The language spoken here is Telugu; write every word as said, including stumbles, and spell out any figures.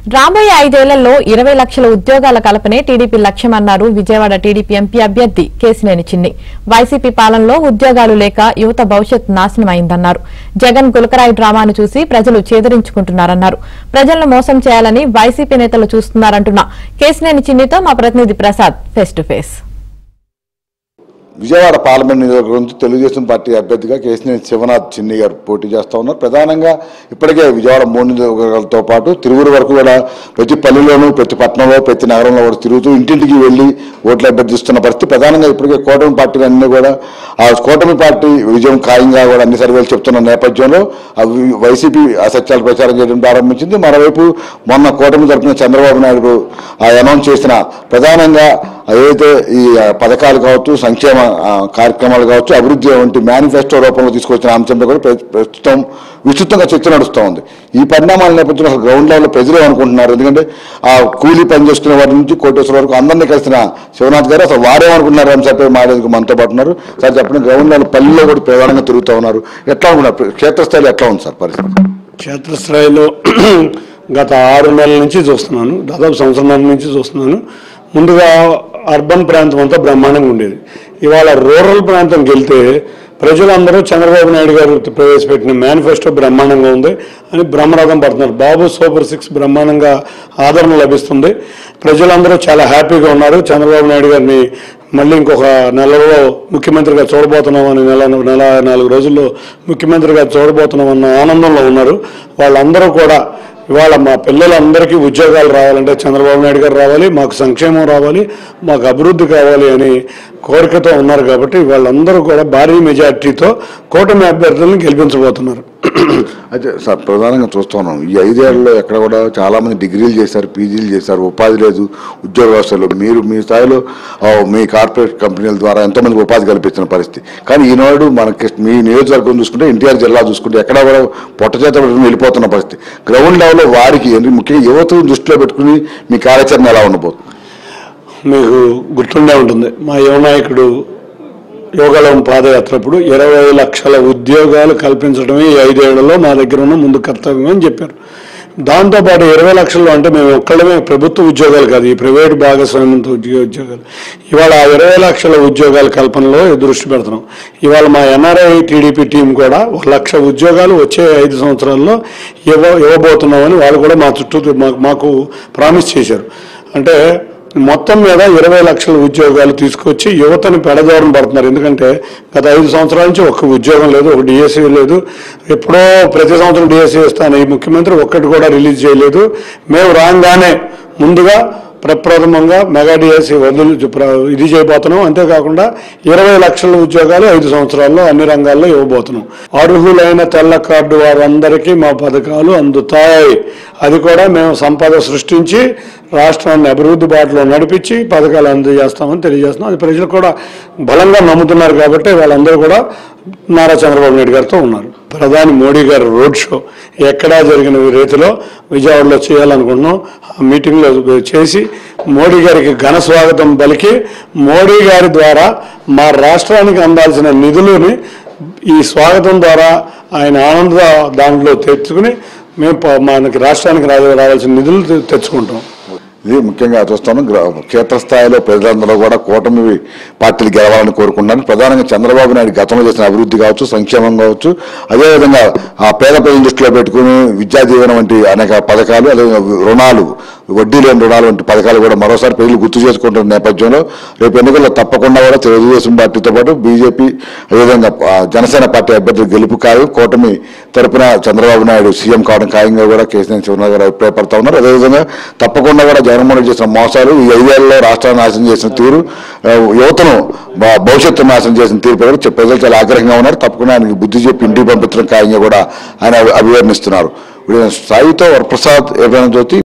రాబోయే ఐదేళ్లలో ఇరవై లక్షల ఉద్యోగాల కల్పనే టీడీపీ లక్ష్యమన్నారు విజయవాడ టీడీపీ ఎంపీ అభ్యర్థి కేశినేని చిన్ని. వైసీపీ పాలనలో ఉద్యోగాలు లేక యువత భవిష్యత్ నాశనమైందన్నారు. జగన్ గులకరాయి డ్రామాను చూసి ప్రజలు చేదరించుకుంటున్నారన్నారు. ప్రజలను మోసం చేయాలని వైసీపీ నేతలు చూస్తున్నారంటున్న కేశినేని చిన్నితో మా ప్రతినిధి Prasad face to face. Vijayawada parliament నియోజకవర్గం నుంచి తెలుగుదేశం పార్టీ అభ్యర్థిగా కేశినేని శివనాథ్ చిన్ని గారు పోటీ చేస్తూ ఉన్నారు. ప్రధానంగా ఇప్పటికే విజయవాడ మూడు నియోజకవర్గాలతో పాటు తిరువురు వరకు కూడా ప్రతి పల్లెలోనూ, ప్రతి పట్టణంలో, ప్రతి నగరంలో కూడా తిరుగుతూ ఇంటింటికి వెళ్లి ఓట్లు అభ్యర్థిస్తున్న పరిస్థితి. ప్రధానంగా ఇప్పటికే కూటమి పార్టీలు అన్నీ కూడా ఆ కూటమి పార్టీ విజయం ఖాయంగా కూడా అన్ని సర్వేలు చెప్తున్న నేపథ్యంలో వైసీపీ అసత్యాలు ప్రచారం చేయడం ప్రారంభించింది. మరోవైపు మొన్న కూటమి తరఫున చంద్రబాబు నాయుడు అనౌన్స్ చేసిన ప్రధానంగా ఏదైతే ఈ పథకాలు కావచ్చు, సంక్షేమ కార్యక్రమాలు కావచ్చు, అభివృద్ధి వంటి మేనిఫెస్టో రూపంలో తీసుకొచ్చిన అంశంపై కూడా ప్రస్తుతం విస్తృతంగా చర్చ నడుస్తూ ఉంది. ఈ పరిణామాల నేపథ్యంలో అసలు గ్రౌండ్ లెవెల్లో ప్రజలు అనుకుంటున్నారు. ఎందుకంటే ఆ కూలీ పని చేసుకునే వారి నుంచి కోటేశ్వర వరకు అందరినీ కలిసిన శివనాథ్ గారు అసలు వారేమనుకుంటున్నారు అంశంపై మాట్లాడేందుకు మనతో పాటు ఉన్నారు. సార్ చెప్పండి, గ్రౌండ్ లెవెల్ పల్లెల్లో కూడా ప్రధానంగా తిరుగుతూ ఉన్నారు. ఎట్లా అనుకున్నారు? క్షేత్రస్థాయిలో ఎట్లా ఉంది సార్ పరిస్థితి? క్షేత్రస్థాయిలో గత ఆరు నెలల నుంచి చూస్తున్నాను, దాదాపు సంవత్సరం నుంచి చూస్తున్నాను. ముందుగా అర్బన్ ప్రాంతం అంతా బ్రహ్మాండంగా ఉండేది. ఇవాళ రూరల్ ప్రాంతంకి వెళ్తే ప్రజలందరూ చంద్రబాబు నాయుడు గారు ప్రవేశపెట్టిన మేనిఫెస్టో బ్రహ్మాండంగా ఉంది అని బ్రహ్మరథం పడుతున్నారు. బాబు సూపర్ సిక్స్ బ్రహ్మాండంగా ఆదరణ లభిస్తుంది. ప్రజలందరూ చాలా హ్యాపీగా ఉన్నారు. చంద్రబాబు నాయుడు గారిని మళ్ళీ ఇంకొక నెలలో ముఖ్యమంత్రిగా చూడబోతున్నామని నెల నెల నాలుగు రోజుల్లో ముఖ్యమంత్రిగా చూడబోతున్నామన్న ఆనందంలో ఉన్నారు. వాళ్ళందరూ కూడా ఇవాళ మా పిల్లలందరికీ ఉద్యోగాలు రావాలంటే చంద్రబాబు నాయుడు గారు రావాలి, మాకు సంక్షేమం రావాలి, మాకు అభివృద్ధి కావాలి అని కోరికతో ఉన్నారు. కాబట్టి వాళ్ళందరూ కూడా భారీ మెజార్టీతో కూటమి అభ్యర్థులను గెలిపించబోతున్నారు. అయితే సార్ ప్రధానంగా చూస్తున్నాం, ఈ ఐదేళ్లలో ఎక్కడ కూడా చాలా మంది డిగ్రీలు చేశారు, పీజీలు చేశారు, ఉపాధి లేదు, ఉద్యోగ వ్యవస్థలో మీరు మీ స్థాయిలో మీ కార్పొరేట్ కంపెనీల ద్వారా ఎంతోమందికి ఉపాధి కల్పించిన పరిస్థితి. కానీ ఈనాడు మనకి మీ నియోజకవర్గం చూసుకుంటే, ఎన్టీఆర్ జిల్లా చూసుకుంటే ఎక్కడ కూడా పొట్ట చేత వెళ్ళిపోతున్న పరిస్థితి. గ్రౌండ్ లెవెల్లో వారికి ముఖ్యంగా యువతను దృష్టిలో పెట్టుకుని మీ కార్యాచరణ ఎలా ఉండబోతుంది? మీకు గుర్తుండే ఉంటుంది, మా యువ నాయకుడు యోగాలం పాదయాత్రప్పుడు ఇరవై లక్షల ఉద్యోగాలు కల్పించడమే ఈ ఐదేళ్లలో మా దగ్గర ఉన్న ముందు కర్తవ్యం అని చెప్పారు. దాంతోపాటు ఇరవై లక్షలు అంటే మేము ఒక్కళ్ళమే ప్రభుత్వ ఉద్యోగాలు కాదు, ఈ ప్రైవేట్ భాగస్వామ్యంతో ఉద్యోగాలు. ఇవాళ ఆ ఇరవై లక్షల ఉద్యోగాల కల్పనలో దృష్టి పెడుతున్నాం. ఇవాళ మా ఎన్ఆర్ఐ టీడీపీ టీం కూడా ఒక లక్ష ఉద్యోగాలు వచ్చే ఐదు సంవత్సరాల్లో ఇవ్వ ఇవ్వబోతున్నామని వాళ్ళు కూడా మా చుట్టూ మాకు ప్రామిస్ చేశారు. అంటే మొత్తం మీద ఇరవై లక్షల ఉద్యోగాలు తీసుకొచ్చి యువతను పెడదోరణ పడుతున్నారు. ఎందుకంటే గత ఐదు సంవత్సరాల నుంచి ఒక్క ఉద్యోగం లేదు, ఒక డిఎస్సీ లేదు. ఎప్పుడో ప్రతి సంవత్సరం డిఎస్సీ ఇస్తాను ఈ ముఖ్యమంత్రి ఒక్కటి కూడా రిలీజ్ చేయలేదు. మేము రాగానే ముందుగా ప్రప్రథమంగా మెగా డిఎస్సీ వదులు ఇది చేయబోతున్నాం. అంతేకాకుండా ఇరవై లక్షల ఉద్యోగాలు ఐదు సంవత్సరాల్లో అన్ని రంగాల్లో ఇవ్వబోతున్నాం. అర్హులైన తెల్ల కార్డు వారందరికీ మా పథకాలు అందుతాయి. అది కూడా మేము సంపద సృష్టించి రాష్ట్రాన్ని అభివృద్ధి బాటలో నడిపించి పథకాలు అందజేస్తామని తెలియజేస్తున్నాం. అది ప్రజలు కూడా బలంగా నమ్ముతున్నారు. కాబట్టి వాళ్ళందరూ కూడా నారా చంద్రబాబు నాయుడు గారితో ఉన్నారు. ప్రధాని మోడీ గారు రోడ్ షో ఎక్కడా జరిగిన రీతిలో విజయవాడలో చేయాలనుకుంటున్నాం. ఆ మీటింగ్లో చేసి మోడీ గారికి ఘన స్వాగతం పలికి మోడీ గారి ద్వారా మా రాష్ట్రానికి అందాల్సిన నిధులని ఈ స్వాగతం ద్వారా ఆయన ఆనంద దాంట్లో తెచ్చుకుని మేము మనకి రాష్ట్రానికి రావాల్సిన నిధులు తెచ్చుకుంటాం. ఇది ముఖ్యంగా చూస్తాను. క్షేత్రస్థాయిలో ప్రజలందరూ కూడా కూటమి పార్టీలు గెలవాలని కోరుకుంటున్నాను. ప్రధానంగా చంద్రబాబు నాయుడు గతంలో చేసిన అభివృద్ధి కావచ్చు, సంక్షేమం కావచ్చు, అదేవిధంగా ఆ పేద ప్రజల దృష్టిలో పెట్టుకుని విద్యా దీవెన వంటి అనేక పథకాలు, అదేవిధంగా రుణాలు, వడ్డీ లేని రుణాలు వంటి పథకాలు కూడా మరోసారి ప్రజలు గుర్తు చేసుకుంటున్న నేపథ్యంలో రేపు ఎన్నికల్లో తప్పకుండా కూడా తెలుగుదేశం పార్టీతో పాటు బీజేపీ, అదేవిధంగా జనసేన పార్టీ అభ్యర్థులు గెలుపు ఖాయం. కూటమి తరపున చంద్రబాబు నాయుడు సీఎం కావడం ఖాయంగా కూడా కేసీఆర్ శివనాథ్ గారు అభిప్రాయపడతా ఉన్నారు. అదేవిధంగా తప్పకుండా కూడా జగన్మోహన్ రెడ్డి చేసిన మోసాలు, ఈ ఐదేళ్లలో రాష్ట్రాన్ని నాశనం చేసిన తీరు, యువతను భవిష్యత్తు నాశనం చేసిన తీరు ప్రజలు ప్రజలు చాలా ఆగ్రహంగా ఉన్నారు. తప్పకుండా ఆయనకి బుద్ధి చెప్పి ఇంటికి పంపించడం ఖాయంగా కూడా ఆయన అభివర్ణిస్తున్నారు. సాయితో వరప్రసాద్, ఏపీ జ్యోతి.